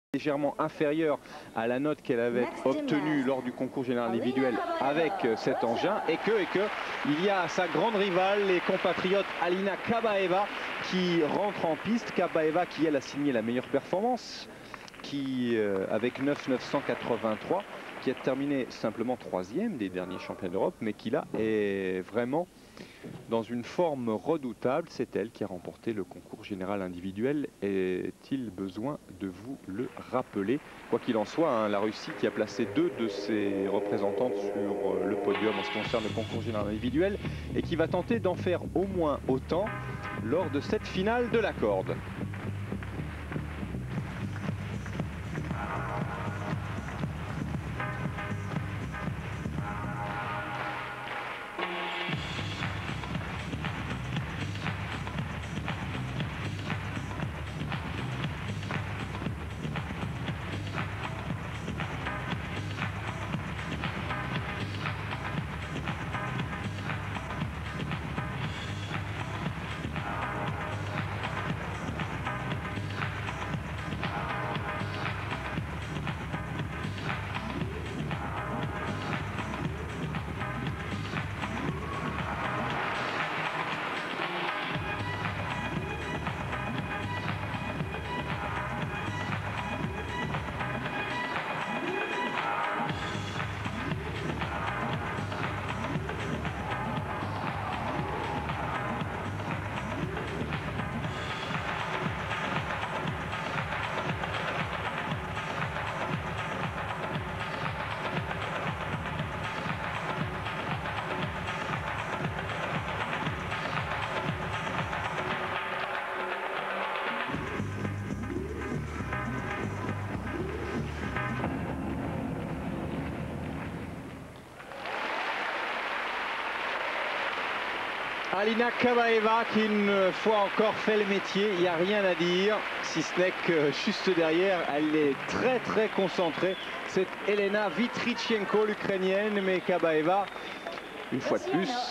légèrement inférieure à la note qu'elle avait obtenue lors du concours général individuel avec cet engin et que il y a sa grande rivale, les compatriotes Alina Kabaeva qui rentre en piste. Kabaeva qui elle a signé la meilleure performance, qui avec 9,983, qui a terminé simplement 3e des derniers championnats d'Europe, mais qui là est vraiment dans une forme redoutable. C'est elle qui a remporté le concours général individuel. Est-il besoin de vous le rappeler? Quoi qu'il en soit, hein, la Russie qui a placé 2 de ses représentantes sur le podium en ce qui concerne le concours général individuel et qui va tenter d'en faire au moins autant lors de cette finale de la corde. Alina Kabaeva qui une fois encore fait le métier, il n'y a rien à dire, si ce n'est que juste derrière, elle est très concentrée. C'est Elena Vitrichenko, l'Ukrainienne, mais Kabaeva, une fois de plus,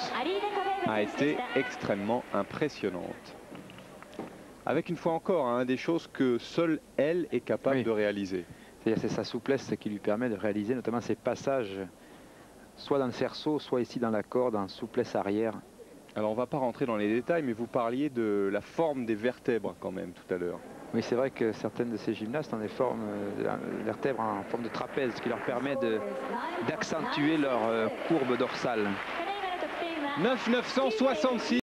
a été extrêmement impressionnante. Avec une fois encore, hein, des choses que seule elle est capable de réaliser. C'est sa souplesse qui lui permet de réaliser notamment ses passages, soit dans le cerceau, soit ici dans la corde, en souplesse arrière. Alors on ne va pas rentrer dans les détails, mais vous parliez de la forme des vertèbres quand même tout à l'heure. Oui, c'est vrai que certaines de ces gymnastes ont des formes de vertèbres en forme de trapèze, ce qui leur permet d'accentuer leur courbe dorsale. 9,966.